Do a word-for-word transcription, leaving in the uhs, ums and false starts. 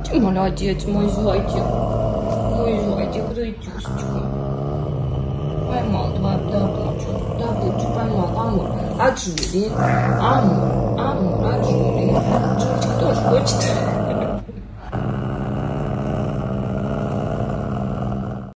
Ты молодец, мой зайчик. Мой зайчик, зайчушечка. Поймал два добычу. Добычу поймал. Амур, от Жюли. Амур, Амур, от Жюли. Жюлечка тоже хочет.